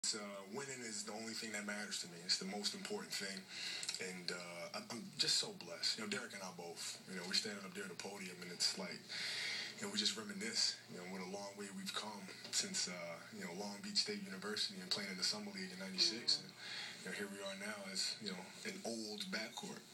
Winning is the only thing that matters to me. It's the most important thing, and I'm just so blessed. Derek and I both. We're standing up there at the podium, and it's like, we just reminisce. What a long way we've come since Long Beach State University and playing in the Summer League in '96, and here we are now as an old backcourt.